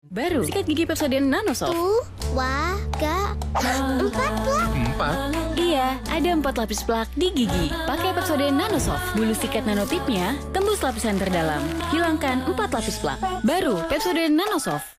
Baru, sikat gigi Pepsodent Nanosoft. Empat plak. Iya, ada 4 lapis plak di gigi. Pakai Pepsodent Nanosoft. Bulu sikat nanotipnya tembus lapisan terdalam. Hilangkan 4 lapis plak. Baru, Pepsodent Nanosoft.